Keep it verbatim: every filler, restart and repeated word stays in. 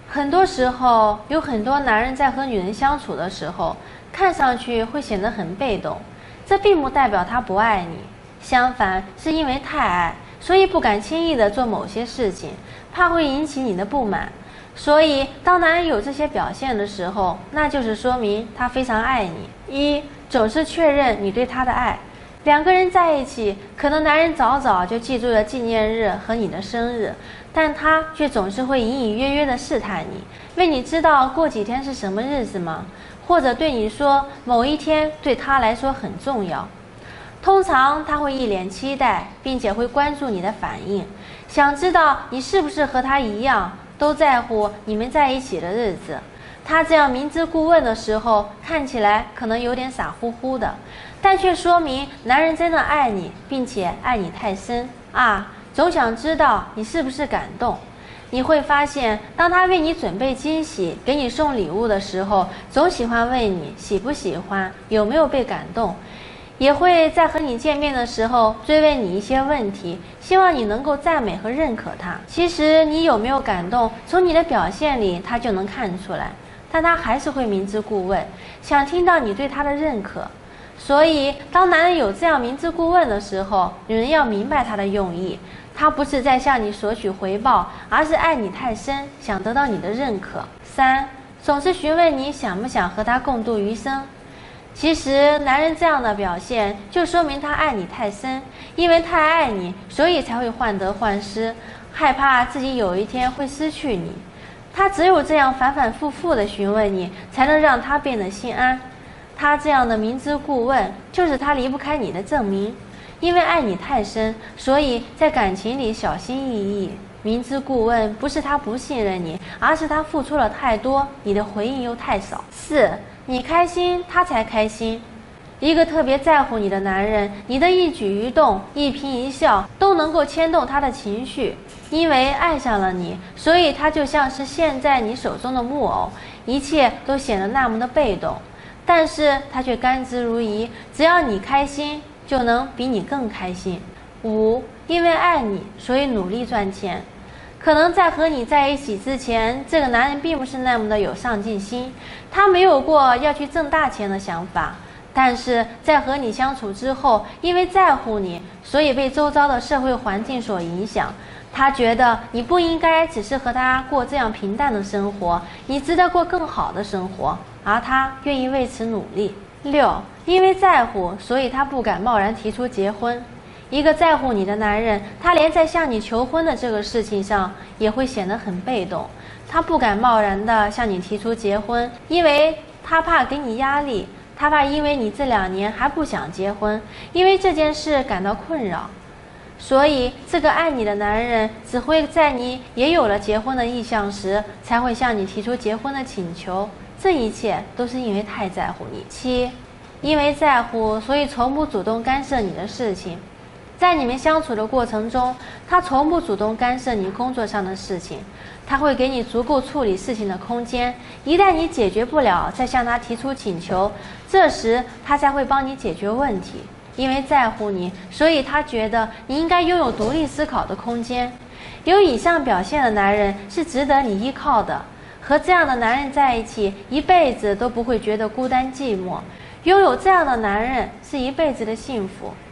很多时候，有很多男人在和女人相处的时候，看上去会显得很被动，这并不代表他不爱你，相反，是因为太爱，所以不敢轻易的做某些事情，怕会引起你的不满。所以，当男人有这些表现的时候，那就是说明他非常爱你。一，总是确认你对他的爱。两个人在一起，可能男人早早就记住了纪念日和你的生日，但他却总是会隐隐约约地试探你，问你知道过几天是什么日子吗？或者对你说某一天对他来说很重要。通常他会一脸期待，并且会关注你的反应，想知道你是不是和他一样，都在乎你们在一起的日子。他这样明知故问的时候，看起来可能有点傻乎乎的，但却说明男人真的爱你，并且爱你太深啊！总想知道你是不是感动。你会发现，当他为你准备惊喜，给你送礼物的时候，总喜欢问你喜不喜欢，有没有被感动，也会在和你见面的时候追问你一些问题，希望你能够赞美和认可他。其实你有没有感动，从你的表现里他就能看出来，但他还是会明知故问，想听到你对他的认可。所以当男人有这样明知故问的时候，女人要明白他的用意，他不是在向你索取回报，而是爱你太深，想得到你的认可。三，总是询问你想不想和他共度余生。其实男人这样的表现就说明他爱你太深，因为太爱你，所以才会患得患失，害怕自己有一天会失去你。他只有这样反反复复地询问你，才能让他变得心安。他这样的明知故问，就是他离不开你的证明。因为爱你太深，所以在感情里小心翼翼。明知故问不是他不信任你，而是他付出了太多，你的回应又太少。四，你开心，他才开心。一个特别在乎你的男人，你的一举一动、一颦一笑都能够牵动他的情绪。因为爱上了你，所以他就像是陷在你手中的木偶，一切都显得那么的被动。但是他却甘之如饴，只要你开心，就能比你更开心。五，因为爱你，所以努力赚钱。可能在和你在一起之前，这个男人并不是那么的有上进心，他没有过要去挣大钱的想法。但是在和你相处之后，因为在乎你，所以被周遭的社会环境所影响，他觉得你不应该只是和他过这样平淡的生活，你值得过更好的生活，而他愿意为此努力。六，因为在乎，所以他不敢贸然提出结婚。一个在乎你的男人，他连在向你求婚的这个事情上也会显得很被动，他不敢贸然地向你提出结婚，因为他怕给你压力，他怕因为你这两年还不想结婚，因为这件事感到困扰。所以这个爱你的男人只会在你也有了结婚的意向时，才会向你提出结婚的请求。这一切都是因为太在乎你。七，因为在乎，所以从不主动干涉你的事情。在你们相处的过程中，他从不主动干涉你工作上的事情，他会给你足够处理事情的空间。一旦你解决不了，再向他提出请求，这时他才会帮你解决问题。因为在乎你，所以他觉得你应该拥有独立思考的空间。有以上表现的男人是值得你依靠的。和这样的男人在一起，一辈子都不会觉得孤单寂寞。拥有这样的男人是一辈子的幸福。